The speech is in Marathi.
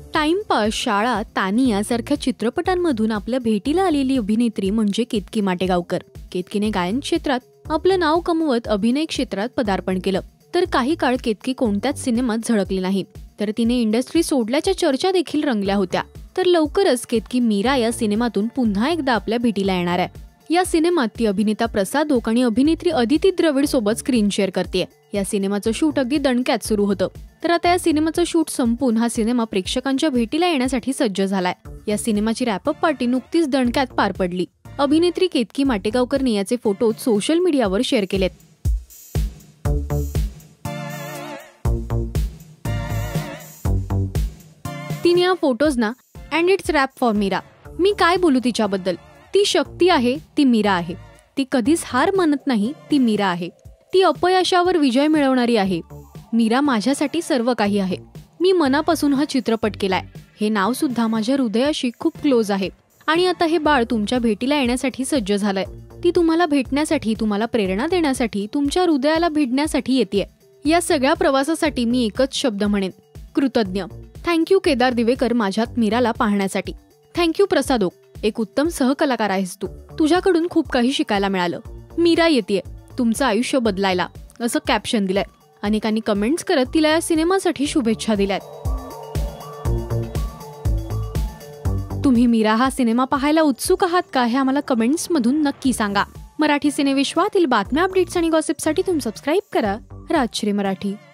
टाइमपास, शाळा, तानी यासारख्या चित्रपटांमधून आपल्या भेटीला आलेली अभिनेत्री म्हणजे केतकी माटेगावकर. केतकीने गायन क्षेत्रात आपलं नाव कमवत अभिनय क्षेत्रात पदार्पण केलं. तर काही काळ केतकी कोणत्याच सिनेमात झळकली नाही. तर तिने इंडस्ट्री सोडल्याच्या चर्चा देखील रंगल्या होत्या. तर लवकरच केतकी मीरा या सिनेमातून पुन्हा एकदा आपल्या भेटीला येणार आहे. या सिनेमात ती अभिनेता प्रसाद ओक आणि अभिनेत्री अदिती द्रविड सोबत स्क्रीन शेअर करते. या सिनेमाचं शूट अगदी दणक्यात सुरू होतं. तर आता या सिनेमाचं शूट संपून हा सिनेमा प्रेक्षकांच्या भेटीला येण्यासाठी सज्ज झालाय. या सिनेमाची रॅपअप पार्टी नुकतीच दणक्यात पार पडली. अभिनेत्री केतकी माटेगावकरने याचे फोटो सोशल मीडियावर शेअर केलेत. तिने या फोटोजना and it's wrap for Meera. मी काय बोलू तिच्याबद्दल. ती शक्ती आहे, ती मीरा आहे. ती कधीच हार मानत नाही, ती मीरा आहे. ती अपयशावर विजय मिळवणारी आहे. मीरा माझ्यासाठी सर्व काही आहे. मी मनापासून हा चित्रपट केलाय. हे नाव सुद्धा माझ्या हृदयाशी खूप क्लोज आहे. आणि आता हे बाळ तुमच्या भेटीला येण्यासाठी सज्ज झालंय. ती तुम्हाला भेटण्यासाठी, तुम्हाला प्रेरणा देण्यासाठी, तुमच्या हृदयाला भिडण्यासाठी येतेय. या सगळ्या प्रवासासाठी मी एकच शब्द म्हणेन, कृतज्ञ. थँक्यू केदार दिवेकर माझ्यात मीराला पाहण्यासाठी. थँक्यू प्रसाद ओक, एक उत्तम सहकलाकार आहेस तू. तुझ्याकडून खूप काही शिकायला मिळालं. मीरा येतेय तुमचं आयुष्य बदलायला, असं कॅप्शन दिलंय. अनेकांनी कमेंट्स करत तिला या सिनेमासाठी शुभेच्छा दिल्यात. तुम्ही मीरा हा सिनेमा पाहायला उत्सुक आहात का हे आम्हाला कमेंट्स मधून नक्की सांगा. मराठी सिनेविश्वातील बातम्या, अपडेट्स आणि गॉसिपसाठी तुम्ही सबस्क्राईब करा राजश्री मराठी.